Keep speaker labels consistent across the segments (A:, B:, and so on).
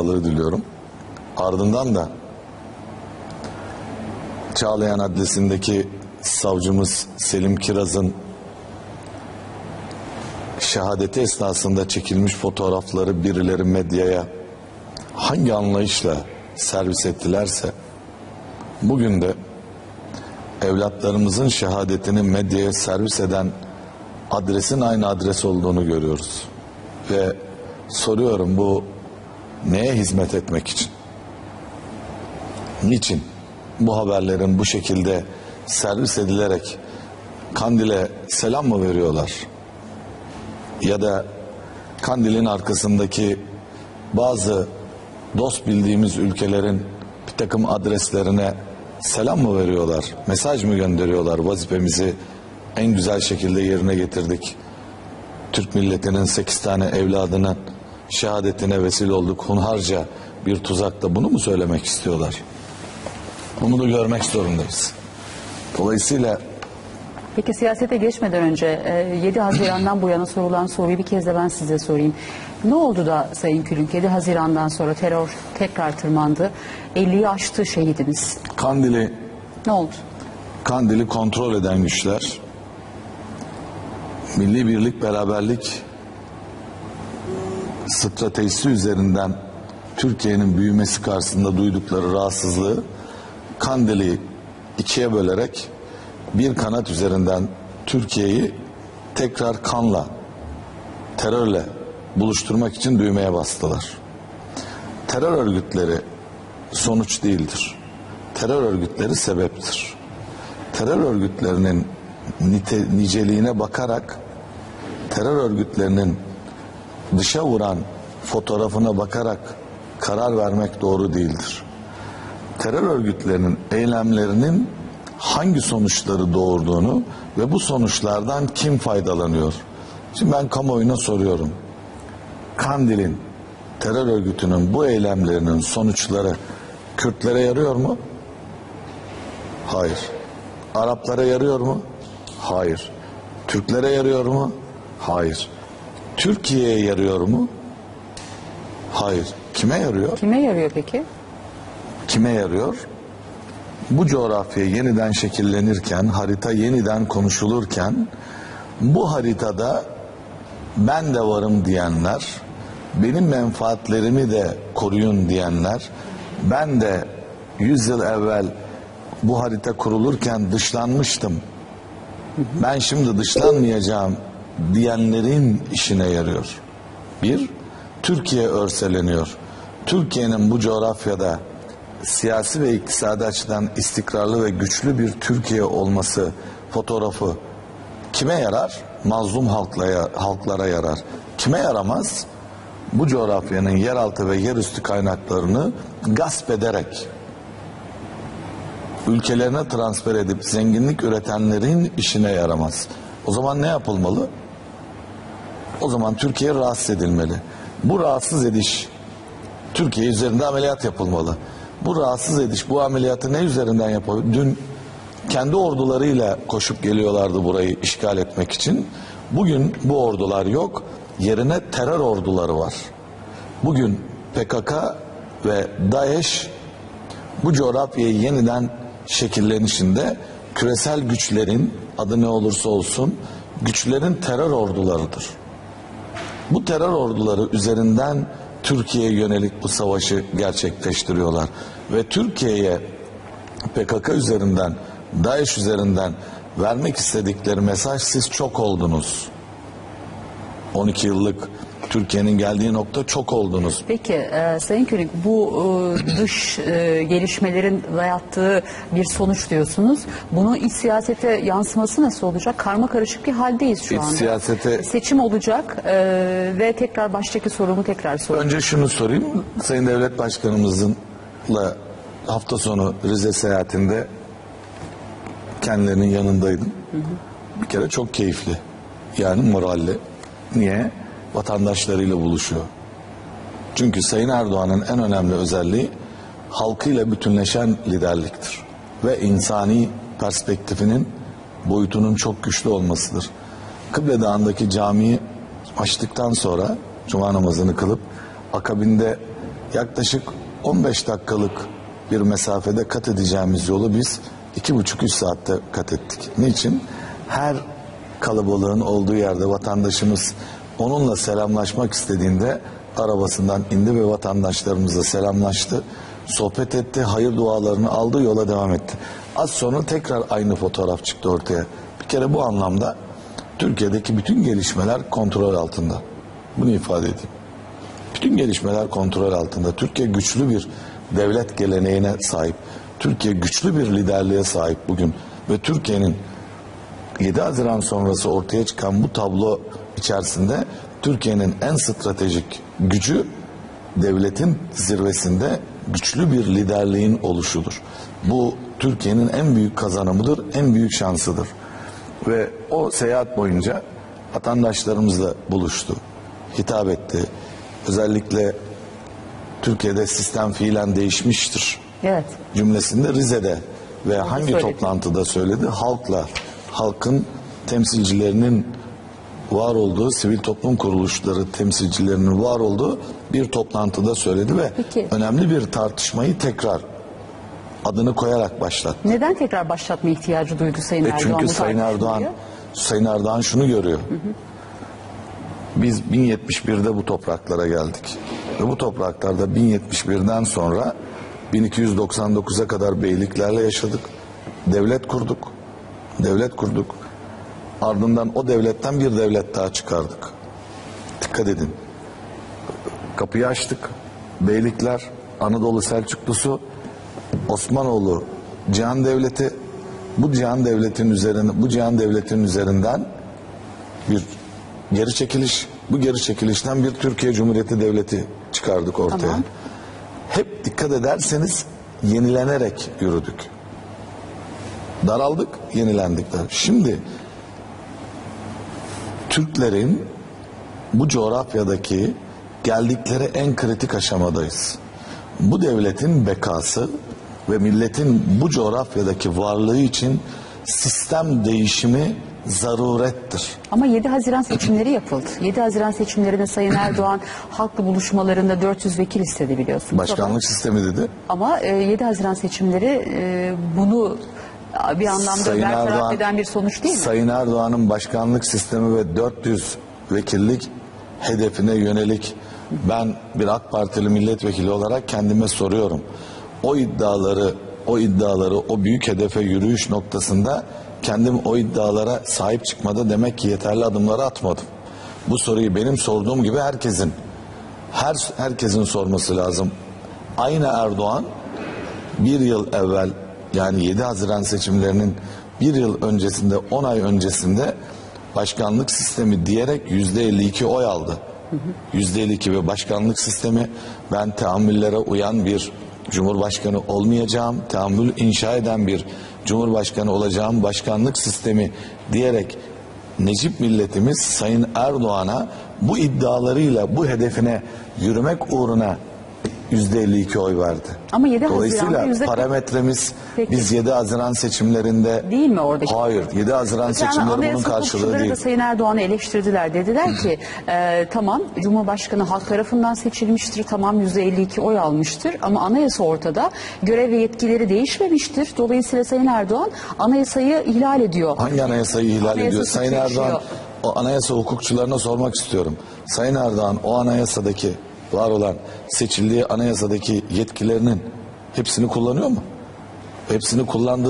A: başsağlığı diliyorum. Ardından da Çağlayan Adlisi'ndeki savcımız Selim Kiraz'ın şehadeti esnasında çekilmiş fotoğrafları birileri medyaya hangi anlayışla servis ettilerse, bugün de evlatlarımızın şehadetini medyaya servis eden adresin aynı adres olduğunu görüyoruz. Ve soruyorum, bu neye hizmet etmek için? Niçin bu haberlerin bu şekilde servis edilerek Kandil'e selam mı veriyorlar? Ya da Kandil'in arkasındaki bazı dost bildiğimiz ülkelerin bir takım adreslerine selam mı veriyorlar? Mesaj mı gönderiyorlar? Vazifemizi en güzel şekilde yerine getirdik. Türk milletinin 8 tane evladının şehadetine vesile olduk. Hunharca bir tuzakta bunu mu söylemek istiyorlar? Bunu da görmek zorundayız. Dolayısıyla
B: peki siyasete geçmeden önce 7 Haziran'dan bu yana sorulan soruyu bir kez de ben size sorayım. Ne oldu da Sayın Külünk 7 Haziran'dan sonra terör tekrar tırmandı? 50'yi aştı şehidimiz.
A: Ne oldu? Kandil'i kontrol eden güçler, milli birlik, beraberlik stratejisi üzerinden Türkiye'nin büyümesi karşısında duydukları rahatsızlığı Kandil'i ikiye bölerek bir kanat üzerinden Türkiye'yi tekrar kanla, terörle buluşturmak için düğmeye bastılar. Terör örgütleri sonuç değildir. Terör örgütleri sebeptir. Terör örgütlerinin niceliğine bakarak, terör örgütlerinin dışa vuran fotoğrafına bakarak karar vermek doğru değildir. Terör örgütlerinin eylemlerinin hangi sonuçları doğurduğunu ve bu sonuçlardan kim faydalanıyor? Şimdi ben kamuoyuna soruyorum. Kandil'in, terör örgütünün bu eylemlerinin sonuçları Kürtlere yarıyor mu? Hayır. Araplara yarıyor mu? Hayır. Türklere yarıyor mu? Hayır. Türkiye'ye yarıyor mu? Hayır. Kime yarıyor?
B: Kime yarıyor peki?
A: Kime yarıyor? Bu coğrafya yeniden şekillenirken, harita yeniden konuşulurken, bu haritada ben de varım diyenler, benim menfaatlerimi de koruyun diyenler, ben de 100 yıl evvel bu harita kurulurken dışlanmıştım, ben şimdi dışlanmayacağım diyenlerin işine yarıyor. Bir, Türkiye örseleniyor. Türkiye'nin bu coğrafyada siyasi ve iktisadi açıdan istikrarlı ve güçlü bir Türkiye olması fotoğrafı kime yarar? Mazlum halklara yarar. Kime yaramaz? Bu coğrafyanın yeraltı ve yerüstü kaynaklarını gasp ederek ülkelerine transfer edip zenginlik üretenlerin işine yaramaz. O zaman ne yapılmalı? O zaman Türkiye rahatsız edilmeli. Bu rahatsız ediş, Türkiye üzerinde ameliyat yapılmalı. Bu rahatsız ediş, bu ameliyatı ne üzerinden yapabilir? Dün kendi ordularıyla koşup geliyorlardı burayı işgal etmek için. Bugün bu ordular yok. Yerine terör orduları var. Bugün PKK ve DAEŞ bu coğrafyayı yeniden şekillenişinde küresel güçlerin, adı ne olursa olsun, güçlerin terör ordularıdır. Bu terör orduları üzerinden Türkiye'ye yönelik bu savaşı gerçekleştiriyorlar. Ve Türkiye'ye PKK üzerinden, DAEŞ üzerinden vermek istedikleri mesaj, siz çok oldunuz. 12 yıllık Türkiye'nin geldiği nokta çok oldunuz.
B: Peki Sayın Külünk, bu dış gelişmelerin dayattığı bir sonuç diyorsunuz. Bunun iç siyasete yansıması nasıl olacak? Karma karışık bir haldeyiz şu anda.
A: Siyasete...
B: Seçim olacak ve tekrar baştaki sorumu tekrar sorayım.
A: Önce şunu sorayım. Sayın Devlet Başkanımızla hafta sonu Rize seyahatinde kendilerinin yanındaydım. Hı hı. Bir kere çok keyifli. Yani moralli. Niye? Vatandaşlarıyla buluşuyor. Çünkü Sayın Erdoğan'ın en önemli özelliği halkıyla bütünleşen liderliktir. Ve insani perspektifinin, boyutunun çok güçlü olmasıdır. Kıble Dağı'ndaki camiyi açtıktan sonra Cuma namazını kılıp akabinde yaklaşık 15 dakikalık bir mesafede kat edeceğimiz yolu biz 2,5-3 saatte kat ettik. Niçin? Her kalabalığın olduğu yerde vatandaşımız onunla selamlaşmak istediğinde arabasından indi ve vatandaşlarımızla selamlaştı. Sohbet etti, hayır dualarını aldı, yola devam etti. Az sonra tekrar aynı fotoğraf çıktı ortaya. Bir kere bu anlamda Türkiye'deki bütün gelişmeler kontrol altında. Bunu ifade edeyim. Bütün gelişmeler kontrol altında. Türkiye güçlü bir devlet geleneğine sahip. Türkiye güçlü bir liderliğe sahip bugün. Ve Türkiye'nin 7 Haziran sonrası ortaya çıkan bu tablo içerisinde Türkiye'nin en stratejik gücü devletin zirvesinde güçlü bir liderliğin oluşudur. Bu Türkiye'nin en büyük kazanımıdır, en büyük şansıdır. Ve o seyahat boyunca vatandaşlarımızla buluştu, hitap etti. Özellikle Türkiye'de sistem fiilen değişmiştir.
B: Evet.
A: Cümlesinde Rize'de ve hangi
B: söyledi.
A: toplantıda söyledi? Halkla, halkın temsilcilerinin var olduğu, sivil toplum kuruluşları temsilcilerinin var olduğu bir toplantıda söyledi ve
B: Peki.
A: önemli bir tartışmayı tekrar adını koyarak başlattı.
B: Neden tekrar başlatma ihtiyacı duydu Sayın Erdoğan?
A: Çünkü
B: bu
A: Sayın Erdoğan şunu görüyor. Biz 1071'de bu topraklara geldik. Ve bu topraklarda 1071'den sonra 1299'a kadar beyliklerle yaşadık. Devlet kurduk. Devlet kurduk. Ardından o devletten bir devlet daha çıkardık. Dikkat edin. Kapıyı açtık. Beylikler, Anadolu Selçuklusu, Osmanoğlu Cihan Devleti, bu Cihan Devleti'nin üzerinden bir geri çekiliş, bu geri çekilişten bir Türkiye Cumhuriyeti Devleti çıkardık ortaya.
B: Tamam.
A: Hep dikkat ederseniz yenilenerek yürüdük. Daraldık, yenilendik. Şimdi Türklerin bu coğrafyadaki geldikleri en kritik aşamadayız. Bu devletin bekası ve milletin bu coğrafyadaki varlığı için sistem değişimi zarurettir.
B: Ama 7 Haziran seçimleri yapıldı. 7 Haziran seçimlerinde Sayın Erdoğan halkla buluşmalarında 400 vekil istedi biliyorsunuz.
A: Başkanlık sistemi dedi.
B: Ama 7 Haziran seçimleri bunu bir anlamda
A: Sayın
B: bertaraf eden bir sonuç değil mi?
A: Sayın Erdoğan'ın başkanlık sistemi ve 400 vekillik hedefine yönelik ben bir AK Partili milletvekili olarak kendime soruyorum. O iddiaları o büyük hedefe yürüyüş noktasında kendim o iddialara sahip çıkmada demek ki yeterli adımları atmadım. Bu soruyu benim sorduğum gibi herkesin sorması lazım. Aynı Erdoğan bir yıl evvel, yani 7 Haziran seçimlerinin bir yıl öncesinde, 10 ay öncesinde başkanlık sistemi diyerek %52 oy aldı. %52 ve başkanlık sistemi, ben teamüllere uyan bir cumhurbaşkanı olmayacağım, teamül inşa eden bir cumhurbaşkanı olacağım, başkanlık sistemi diyerek Necip milletimiz Sayın Erdoğan'a bu iddialarıyla bu hedefine yürümek uğruna %52 oy verdi.
B: Ama 7
A: Dolayısıyla
B: Haziran'da
A: parametremiz
B: Peki.
A: biz 7 Haziran seçimlerinde
B: değil mi oradaki?
A: hayır, 7 Haziran seçimleri bunun karşılığı değil.
B: Da Sayın Erdoğan'ı eleştirdiler. Dediler ki tamam Cumhurbaşkanı halk tarafından seçilmiştir. Tamam %52 oy almıştır. Ama anayasa ortada. Görev ve yetkileri değişmemiştir. Dolayısıyla Sayın Erdoğan anayasayı ihlal ediyor.
A: Hangi anayasayı ihlal
B: Anayasa
A: ediyor? Sayın
B: suçu
A: Erdoğan,
B: işliyor.
A: o anayasa hukukçularına sormak istiyorum. Sayın Erdoğan o anayasadaki var olan seçildiği anayasadaki yetkilerinin hepsini kullanıyor mu? Hepsini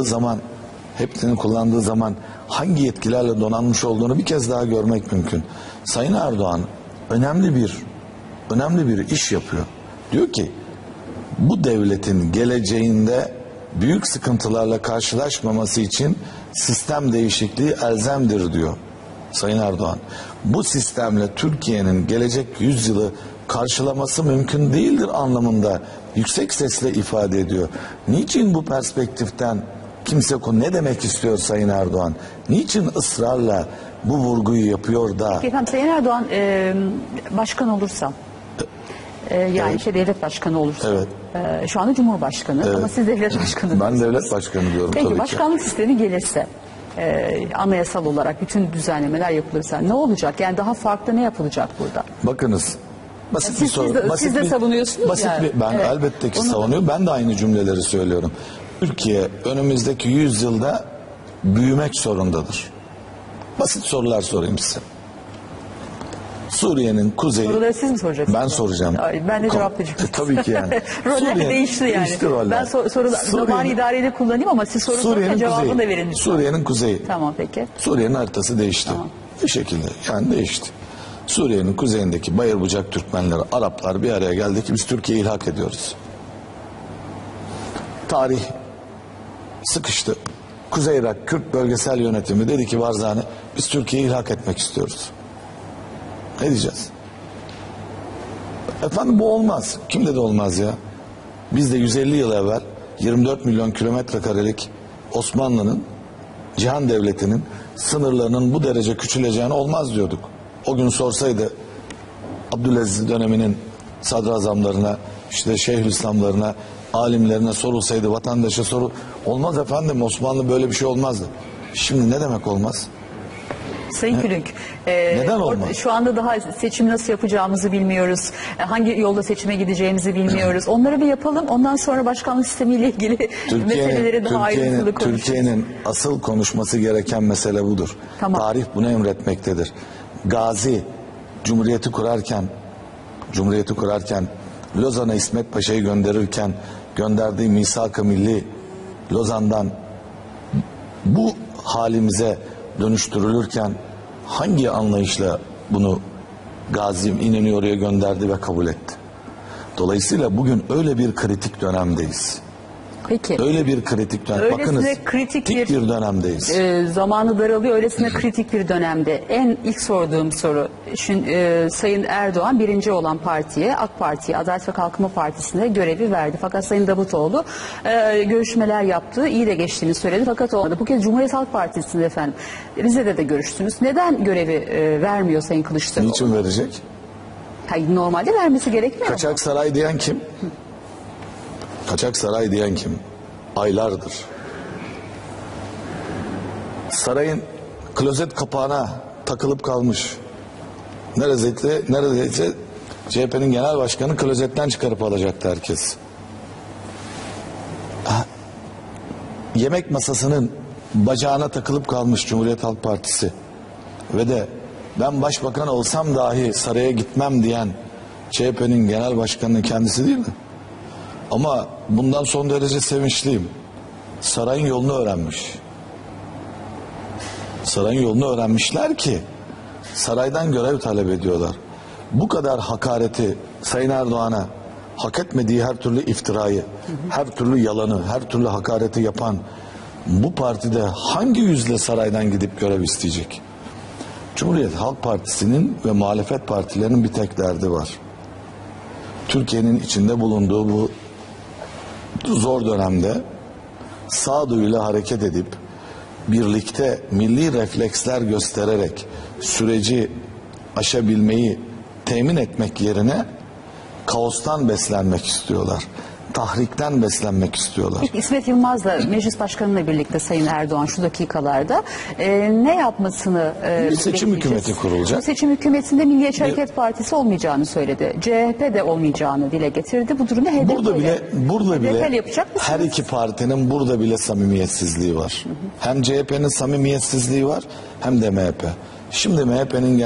A: kullandığı zaman hangi yetkilerle donanmış olduğunu bir kez daha görmek mümkün. Sayın Erdoğan önemli bir iş yapıyor. Diyor ki bu devletin geleceğinde büyük sıkıntılarla karşılaşmaması için sistem değişikliği elzemdir diyor Sayın Erdoğan. Bu sistemle Türkiye'nin gelecek yüzyılı karşılaması mümkün değildir anlamında yüksek sesle ifade ediyor. Niçin bu perspektiften ne demek istiyor Sayın Erdoğan? Niçin ısrarla bu vurguyu yapıyor da?
B: Efendim Sayın Erdoğan başkan olursa yani
A: Evet.
B: devlet başkanı olursa
A: Evet.
B: şu anda Cumhurbaşkanı ama siz devlet başkanı
A: Ben
B: diyorsunuz.
A: devlet başkanı diyorum
B: Peki
A: tabii ki.
B: başkanlık sistemi gelirse anayasal olarak bütün düzenlemeler yapılırsa ne olacak? Yani daha farklı ne yapılacak burada?
A: Bakınız Basit
B: Siz-
A: bir soru.
B: siz de-
A: basit
B: siz de
A: bir-
B: savunuyorsunuz
A: basit
B: ya.
A: bir, ben
B: Evet.
A: elbette ki
B: Onu da-
A: savunuyorum. Ben de aynı cümleleri söylüyorum. Türkiye önümüzdeki 100 yılda büyümek zorundadır. Basit sorular sorayım size. Suriye'nin kuzeyi...
B: Soruları siz mi soracaksınız?
A: Ben soracağım.
B: Ay, ben de cevaplayacağım.
A: Tabii ki yani.
B: Roller
A: Suriye-
B: değişti yani.
A: değişti roller.
B: Ben sorular zaman
A: Suriye'nin-
B: idareyle kullanayım ama siz soru sorunca
A: Suriye'nin
B: cevabını
A: kuzeyi.
B: da verin lütfen.
A: Suriye'nin kuzeyi.
B: Tamam peki.
A: Suriye'nin haritası değişti.
B: Tamam.
A: Bir şekilde yani değişti. Suriye'nin kuzeyindeki Bayır Bucak Türkmenleri, Araplar bir araya geldi ki biz Türkiye'yi ilhak ediyoruz. Tarih sıkıştı. Kuzey Irak Kürt Bölgesel Yönetimi dedi ki Barzani biz Türkiye'yi ilhak etmek istiyoruz. Ne diyeceğiz? Efendim bu olmaz. Kim dedi olmaz ya? Biz de 150 yıl evvel 24 milyon kilometre karelik Osmanlı'nın, Cihan Devleti'nin sınırlarının bu derece küçüleceğini olmaz diyorduk. O gün sorsaydı Abdülaziz döneminin sadrazamlarına, işte Şeyhülislamlarına, alimlerine sorulsaydı, vatandaşa olmaz efendim, Osmanlı böyle bir şey olmazdı. Şimdi ne demek olmaz?
B: Sayın Külünk,
A: Neden olmaz?
B: şu anda daha seçim nasıl yapacağımızı bilmiyoruz. Hangi yolda seçime gideceğimizi bilmiyoruz. Onları bir yapalım. Ondan sonra başkanlık sistemiyle ilgili meseleleri daha ayrıntılı konuşuruz.
A: Türkiye'nin asıl konuşması gereken mesele budur.
B: Tamam.
A: Tarih bunu emretmektedir. Gazi Cumhuriyeti kurarken Lozan'a İsmet Paşa'yı gönderirken gönderdiği Misak-ı Milli Lozan'dan bu halimize dönüştürülürken hangi anlayışla bunu Gazi İnönü'yü oraya gönderdi ve kabul etti? Dolayısıyla bugün öyle bir kritik dönemdeyiz.
B: Peki.
A: Öyle bir kritik dönem.
B: Öylesine
A: Bakınız
B: kritik
A: dik bir dönemdeyiz.
B: Zamanı daralıyor. Öylesine kritik bir dönemde. En ilk sorduğum soru, Sayın Erdoğan birinci olan partiye, AK Parti'ye, Adalet ve Kalkınma Partisi'ne görevi verdi. Fakat Sayın Davutoğlu görüşmeler yaptı. İyi de geçtiğini söyledi. Fakat olmadı. Bu kez Cumhuriyet Halk Partisi'nde efendim. Rize'de de görüştünüz. Neden görevi vermiyor Sayın Kılıçdaroğlu?
A: Niçin verecek?
B: Hayır, normalde vermesi gerekmiyor mu?
A: Kaçak saray diyen kim? Kaçak saray diyen kim? Aylardır. Sarayın klozet kapağına takılıp kalmış. Neredeyse CHP'nin genel başkanı klozetten çıkarıp alacaktı herkes. Yemek masasının bacağına takılıp kalmış Cumhuriyet Halk Partisi ve de ben başbakan olsam dahi saraya gitmem diyen CHP'nin genel başkanının kendisi değil mi? Ama bundan son derece sevinçliyim. Sarayın yolunu öğrenmiş. Sarayın yolunu öğrenmişler ki saraydan görev talep ediyorlar. Bu kadar hakareti Sayın Erdoğan'a, hak etmediği her türlü iftirayı, her türlü yalanı, her türlü hakareti yapan bu partide hangi yüzle saraydan gidip görev isteyecek? Cumhuriyet Halk Partisi'nin ve muhalefet partilerinin bir tek derdi var. Türkiye'nin içinde bulunduğu bu zor dönemde sağduyuyla hareket edip birlikte milli refleksler göstererek süreci aşabilmeyi temin etmek yerine kaostan beslenmek istiyorlar. Tahrikten beslenmek istiyorlar.
B: Peki, İsmet Yılmaz'la Meclis Başkanı'yla birlikte Sayın Erdoğan şu dakikalarda ne yapmasını
A: Bir seçim
B: bekleyeceğiz?
A: hükümeti kurulacak.
B: Bu seçim hükümetinde Milliyetçi Hareket Partisi olmayacağını söyledi. CHP de olmayacağını dile getirdi. Bu durumda HDP
A: Burada bile
B: yapacak mısınız?
A: her iki partinin burada bile samimiyetsizliği var. Hem CHP'nin samimiyetsizliği var hem de MHP. Şimdi MHP'nin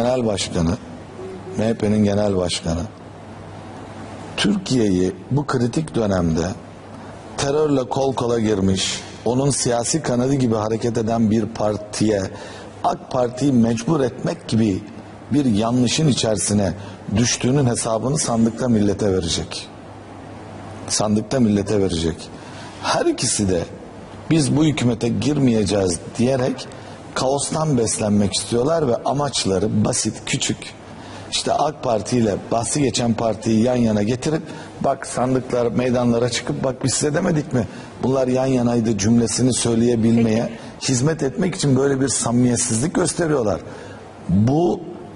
A: genel başkanı Türkiye'yi bu kritik dönemde terörle kol kola girmiş, onun siyasi kanadı gibi hareket eden bir partiye AK Parti'yi mecbur etmek gibi bir yanlışın içerisine düştüğünün hesabını sandıkta millete verecek. Sandıkta millete verecek. Her ikisi de biz bu hükümete girmeyeceğiz diyerek kaostan beslenmek istiyorlar ve amaçları basit, küçük. İşte AK Parti ile bahsi geçen partiyi yan yana getirip bak sandıklar meydanlara çıkıp bak biz size demedik mi bunlar yan yanaydı cümlesini söyleyebilmeye hizmet etmek için böyle bir samimiyetsizlik gösteriyorlar. Bu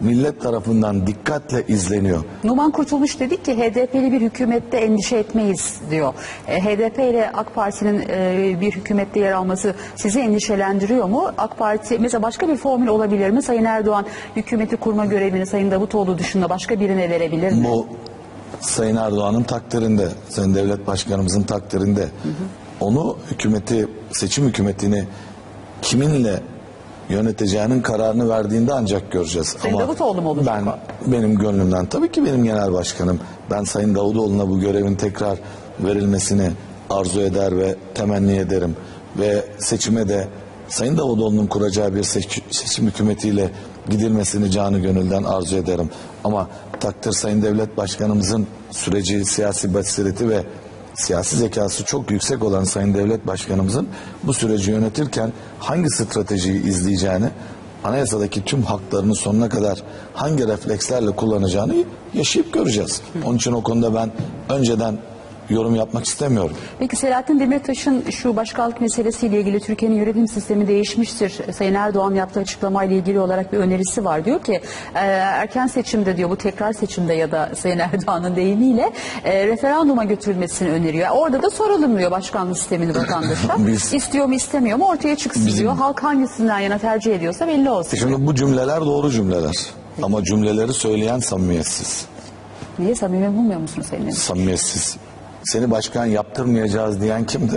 A: millet tarafından dikkatle izleniyor.
B: Numan Kurtulmuş dedik ki HDP'li bir hükümette endişe etmeyiz diyor. HDP ile AK Parti'nin bir hükümette yer alması sizi endişelendiriyor mu? AK Parti mesela başka bir formül olabilir mi? Sayın Erdoğan hükümeti kurma görevini Sayın Davutoğlu dışında başka birine verebilir mi?
A: Bu Sayın Erdoğan'ın takdirinde, Sayın Devlet Başkanımızın takdirinde. Onu seçim hükümetini kiminle yöneteceğinin kararını verdiğinde ancak göreceğiz.
B: Sayın Davutoğlu mu olacak?
A: Benim gönlümden tabii ki benim genel başkanım. Ben Sayın Davutoğlu'na bu görevin tekrar verilmesini arzu eder ve temenni ederim. Ve seçime de Sayın Davutoğlu'nun kuracağı bir seçim hükümetiyle gidilmesini canı gönülden arzu ederim. Ama takdir Sayın Devlet Başkanımızın süreci, siyasi basireti ve siyasi zekası çok yüksek olan Sayın Devlet Başkanımızın bu süreci yönetirken hangi stratejiyi izleyeceğini, anayasadaki tüm haklarını sonuna kadar hangi reflekslerle kullanacağını yaşayıp göreceğiz. Onun için o konuda ben önceden yorum yapmak istemiyorum.
B: Peki Selahattin Demirtaş'ın şu başkanlık meselesiyle ilgili Türkiye'nin yönetim sistemi değişmiştir. Sayın Erdoğan yaptığı açıklamayla ilgili olarak bir önerisi var. Diyor ki erken seçimde diyor bu tekrar seçimde ya da Sayın Erdoğan'ın deyimiyle referanduma götürülmesini öneriyor. Orada da soralım diyor başkanlık sistemini vatandaşa. İstiyor mu istemiyor mu ortaya çıksın diyor. Halk hangisinden yana tercih ediyorsa belli olsun.
A: Şimdi bu cümleler doğru cümleler. Ama cümleleri söyleyen samimiyetsiz.
B: Niye samimi bulmuyor musun senin?
A: Samimiyetsiz. Seni başkan yaptırmayacağız diyen kimdi?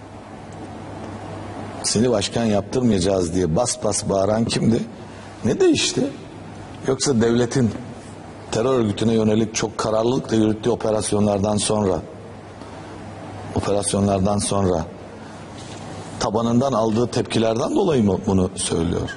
A: Seni başkan yaptırmayacağız diye bas bas bağıran kimdi? Ne değişti? Yoksa devletin terör örgütüne yönelik çok kararlılıkla yürüttüğü operasyonlardan sonra tabanından aldığı tepkilerden dolayı mı bunu söylüyor?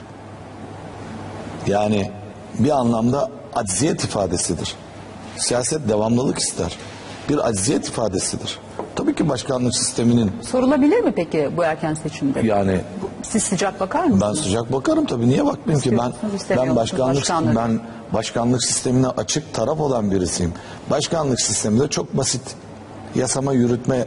A: Yani bir anlamda acziyet ifadesidir. Siyaset devamlılık ister. Bir acziyet ifadesidir. Tabii ki başkanlık sisteminin...
B: Sorulabilir mi peki bu erken seçimde?
A: Yani...
B: Siz sıcak bakar mısınız?
A: Ben sıcak bakarım tabii. Niye bakmayayım ki? Ben başkanlık sistemine açık taraf olan birisiyim. Başkanlık sistemi de çok basit. Yasama yürütme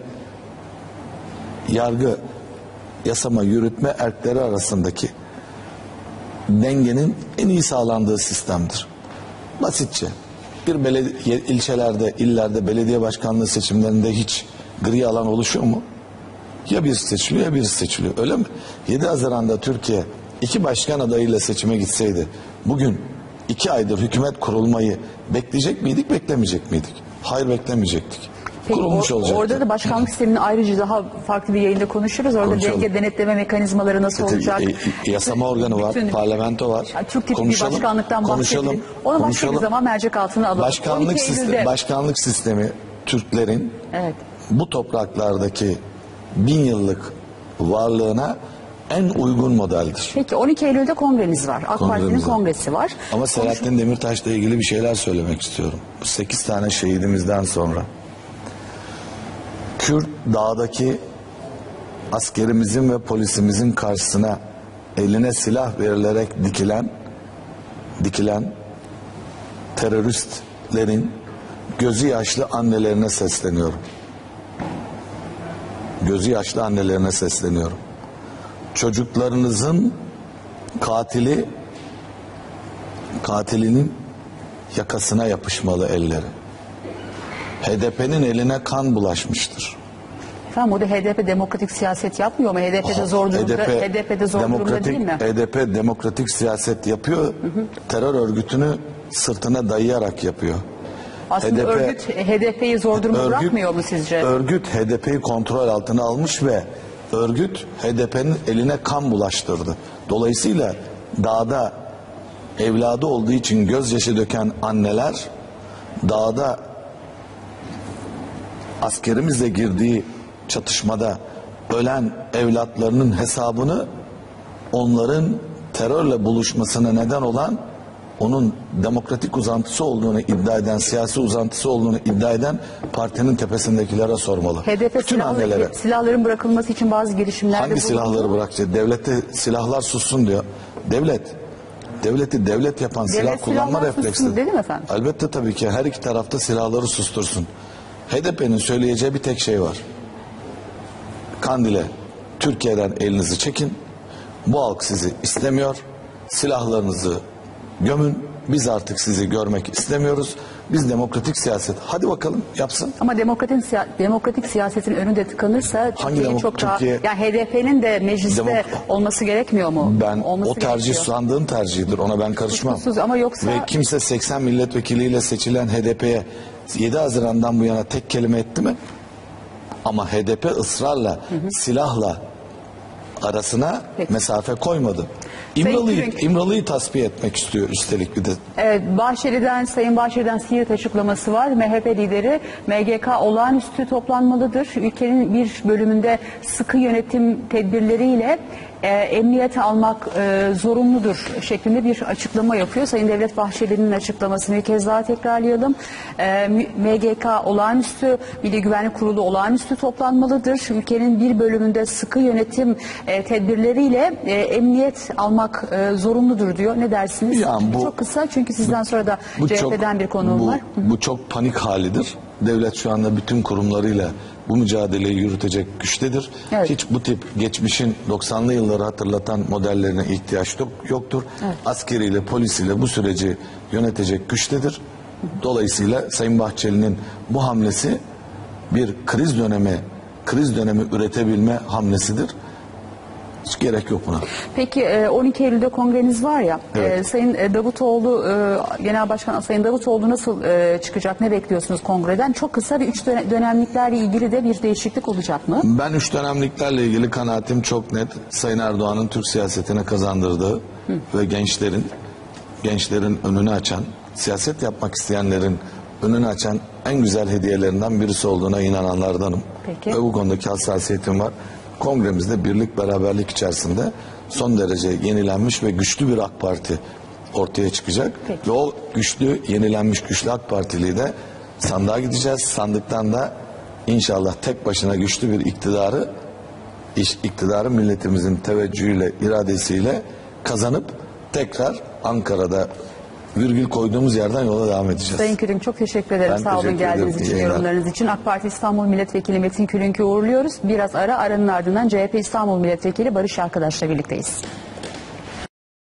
A: erkleri arasındaki dengenin en iyi sağlandığı sistemdir. Basitçe. İlçelerde, illerde belediye başkanlığı seçimlerinde hiç gri alan oluşuyor mu? Ya birisi seçiliyor ya birisi seçiliyor. Öyle mi? 7 Haziran'da Türkiye 2 başkan adayıyla seçime gitseydi bugün 2 aydır hükümet kurulmayı bekleyecek miydik, beklemeyecek miydik? Hayır, beklemeyecektik.
B: Peki,
A: kurulmuş olacaktı.
B: Orada da başkanlık sistemini ayrıca daha farklı bir yayında konuşuruz. Orada denge denetleme mekanizmaları nasıl olacak?
A: Yasama organı var, parlamento var.
B: Türk tipi bir başkanlıktan bahsedelim. Onu başka bir zaman mercek altına alalım.
A: Başkanlık sistemi Türklerin bu topraklardaki 1000 yıllık varlığına en uygun modeldir.
B: Peki 12 Eylül'de kongreniz var. AK Parti'nin kongresi var.
A: Ama Selahattin Demirtaş'la ilgili bir şeyler söylemek istiyorum. 8 tane şehidimizden sonra Kürt dağdaki askerimizin ve polisimizin karşısına eline silah verilerek dikilen teröristlerin gözü yaşlı annelerine sesleniyorum. Gözü yaşlı annelerine sesleniyorum. Çocuklarınızın katilinin yakasına yapışmalı elleri. HDP'nin eline kan bulaşmıştır.
B: Efendim o da HDP demokratik siyaset yapmıyor mu? HDP'de zor durumda değil mi?
A: HDP demokratik siyaset yapıyor. Terör örgütünü sırtına dayayarak yapıyor.
B: Aslında örgüt HDP'yi zor durumda bırakmıyor mu sizce?
A: Örgüt HDP'yi kontrol altına almış ve örgüt HDP'nin eline kan bulaştırdı. Dolayısıyla dağda evladı olduğu için gözyaşı döken anneler dağda askerimizle girdiği çatışmada ölen evlatlarının hesabını onların terörle buluşmasına neden olan onun demokratik uzantısı olduğunu iddia eden, siyasi uzantısı olduğunu iddia eden partinin tepesindekilere sormalı.
B: HDP silahların bırakılması için bazı girişimlerde
A: hangi silahları bırakacak? Devlette silahlar sussun diyor. Devleti devlet yapan silah kullanma refleksi.
B: Değil mi efendim?
A: Elbette tabii ki her iki tarafta silahları sustursun. HDP'nin söyleyeceği bir tek şey var. Kandil'e Türkiye'den elinizi çekin. Bu halk sizi istemiyor. Silahlarınızı gömün. biz artık sizi görmek istemiyoruz. Biz demokratik siyaset. Hadi bakalım yapsın.
B: Ama demokratik siyasetin önünde tıkanırsa Türkiye'nin çok daha...
A: Türkiye,
B: Yani HDP'nin de mecliste olması gerekmiyor mu?
A: Ben
B: olması
A: o tercih
B: gerekiyor.
A: sandığın tercihidir. Ona ben karışmam.
B: Ama yoksa...
A: Ve kimse 80 milletvekiliyle seçilen HDP'ye 7 Haziran'dan bu yana tek kelime etti mi? Ama HDP ısrarla, silahla arasına mesafe koymadı. İmralı'yı tasfiye etmek istiyor üstelik bir de.
B: Evet, Sayın Bahçeli'den Siirt açıklaması var. MHP lideri MGK olağanüstü toplanmalıdır. Ülkenin bir bölümünde sıkı yönetim tedbirleriyle emniyet almak zorunludur şeklinde bir açıklama yapıyor. Sayın Devlet Bahçeli'nin açıklamasını bir kez daha tekrarlayalım. MGK olağanüstü, Milli Güvenlik Kurulu olağanüstü toplanmalıdır. Ülkenin bir bölümünde sıkı yönetim tedbirleriyle emniyet almak zorunludur diyor. Ne dersiniz?
A: Yani
B: çok kısa çünkü sizden sonra da CHP'den bir konuğum var.
A: Bu çok panik halidir. Devlet şu anda bütün kurumlarıyla bu mücadeleyi yürütecek güçtedir.
B: Evet.
A: Hiç bu tip geçmişin 90'lı yılları hatırlatan modellerine ihtiyaç yoktur. Evet. Askeriyle, polisiyle bu süreci yönetecek güçtedir. Dolayısıyla Sayın Bahçeli'nin bu hamlesi bir kriz dönemi üretebilme hamlesidir. Hiç gerek yok buna.
B: Peki 12 Eylül'de kongreniz var ya,
A: evet.
B: Sayın Davutoğlu, Genel Başkan Sayın Davutoğlu nasıl çıkacak, ne bekliyorsunuz kongreden? Çok kısa bir 3 dönemliklerle ilgili de bir değişiklik olacak mı?
A: Ben 3 dönemliklerle ilgili kanaatim çok net. Sayın Erdoğan'ın Türk siyasetine kazandırdığı ve gençlerin önünü açan, siyaset yapmak isteyenlerin önünü açan en güzel hediyelerinden birisi olduğuna inananlardanım.
B: Peki.
A: Ve bu konudaki hassasiyetim var. Kongremizde birlik beraberlik içerisinde son derece yenilenmiş ve güçlü bir AK Parti ortaya çıkacak.
B: Peki.
A: Ve o yenilenmiş güçlü AK Partili'yi de sandığa gideceğiz. Sandıktan da inşallah tek başına güçlü bir iktidarı milletimizin teveccühüyle, iradesiyle kazanıp tekrar Ankara'da virgül koyduğumuz yerden yola devam edeceğiz.
B: Sayın Külünk çok teşekkür ederim.
A: Ben
B: Sağ olun geldiğiniz için, yorumlarınız için. AK Parti İstanbul Milletvekili Metin Külünk'ü uğurluyoruz. Biraz aranın ardından CHP İstanbul Milletvekili Barış Arkadaş'la birlikteyiz.